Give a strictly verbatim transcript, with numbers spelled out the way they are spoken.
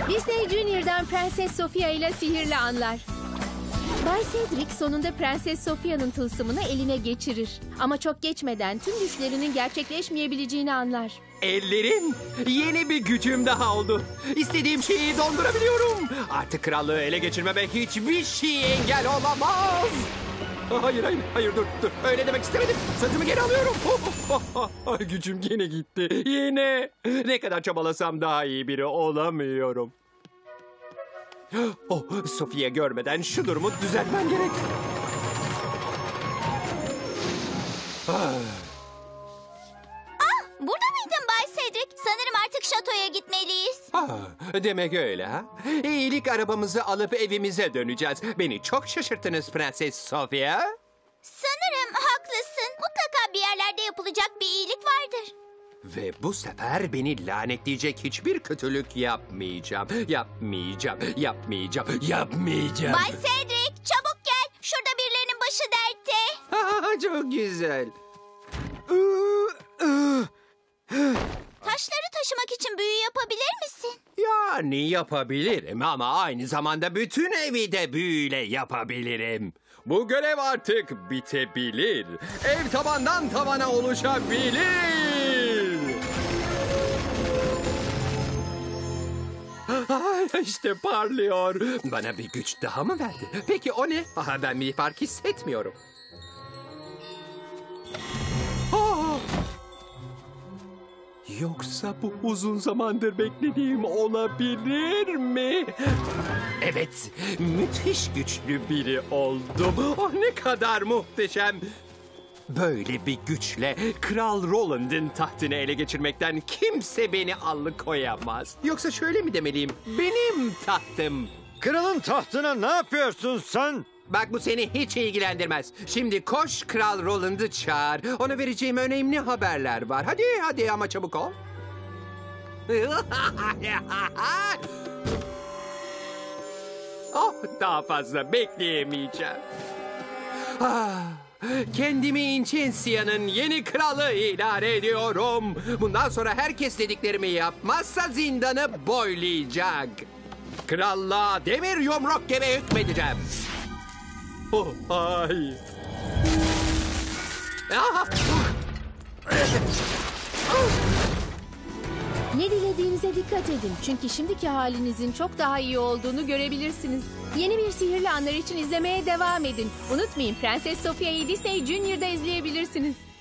Disney Junior'dan Prenses Sofia ile sihirli anlar. Bay Cedric sonunda Prenses Sofia'nın tılsımını eline geçirir. Ama çok geçmeden tüm düşlerinin gerçekleşmeyebileceğini anlar. Ellerim, yeni bir gücüm daha oldu. İstediğim şeyi dondurabiliyorum. Artık krallığı ele geçirmeme hiçbir şey engel olamaz. Hayır, hayır, hayır, dur, dur. Öyle demek istemedim. Sözümü geri alıyorum. Gücüm yine gitti. Yine. Ne kadar çabalasam daha iyi biri olamıyorum. Oh, Sofia görmeden şu durumu düzeltmem gerek. Ah, burada mıydın Bay Cedric? Sanırım artık şatoya gitmeliyiz. Ah, demek öyle ha? İyilik arabamızı alıp evimize döneceğiz. Beni çok şaşırttınız Prenses Sofia. Sanırım haklısın. Mutlaka bir yerlerde yapılacak bir iyilik vardır. Ve bu sefer beni lanetleyecek hiçbir kötülük yapmayacağım. Yapmayacağım, yapmayacağım, yapmayacağım. Bay Cedric, çabuk gel. Şurada birilerinin başı dertte. Ah, çok güzel. Taşları taşımak için büyü yapabilir misin? Yani yapabilirim ama aynı zamanda bütün evi de büyüyle yapabilirim. Bu görev artık bitebilir. Ev tabandan tavana oluşabilir. Ah, İşte parlıyor. Bana bir güç daha mı verdi? Peki o ne? Aha, ben bir fark hissetmiyorum. Ah! Yoksa bu uzun zamandır beklediğim olabilir mi? Evet, müthiş güçlü biri oldum. Oh, ne kadar muhteşem. Böyle bir güçle Kral Roland'ın tahtını ele geçirmekten kimse beni alıkoyamaz. Yoksa şöyle mi demeliyim? Benim tahtım. Kralın tahtına ne yapıyorsun sen? Bak, bu seni hiç ilgilendirmez. Şimdi koş Kral Roland'ı çağır. Ona vereceğim önemli haberler var. Hadi hadi ama çabuk ol. Oh, daha fazla bekleyemeyeceğim. Ah, kendimi Inchencia'nın yeni kralı ilan ediyorum. Bundan sonra herkes dediklerimi yapmazsa zindanı boylayacak. Krallığa demir yumruk gibi hükmedeceğim. Oh, ay. Ah! Ne dilediğinize dikkat edin. Çünkü şimdiki halinizin çok daha iyi olduğunu görebilirsiniz. Yeni bir sihirli anlar için izlemeye devam edin. Unutmayın, Prenses Sofia'yı Disney Junior'da izleyebilirsiniz.